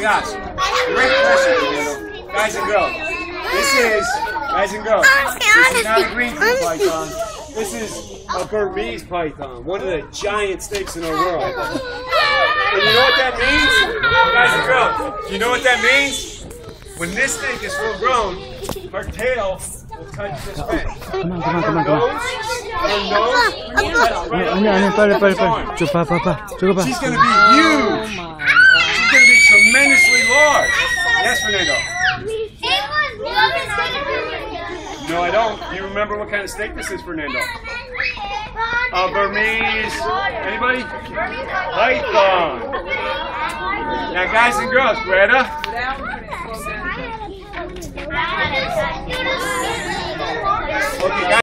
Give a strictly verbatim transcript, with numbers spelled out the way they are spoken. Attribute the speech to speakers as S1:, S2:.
S1: gosh. Great question, Fernando. Guys and girls. This is, guys and girls, this is not a green python. This is a Burmese python, one of the giant snakes in our world. And you know what that means? Guys and girls, you know what that means? When this snake is full grown, her tail will touch this fence. Her nose, her nose, she's going to be huge. She's going to be tremendously large. Yes, Fernando? No, I don't. Do you remember what kind of snake this is, Fernando? A Burmese. Anybody? Python. Now, guys and girls, Greta. Okay, guys.